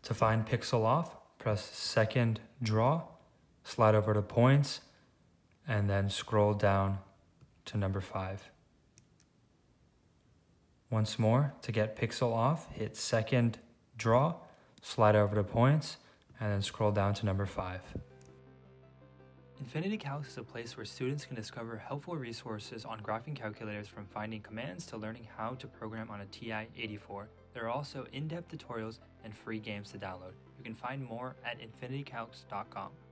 To find Pxl-Off, press second draw, slide over to points, and then scroll down to number 5. Once more, to get Pxl-Off, hit second draw, slide over to points, and then scroll down to number 5. Infinity Calcs is a place where students can discover helpful resources on graphing calculators, from finding commands to learning how to program on a TI-84. There are also in-depth tutorials and free games to download. You can find more at infinitycalcs.com.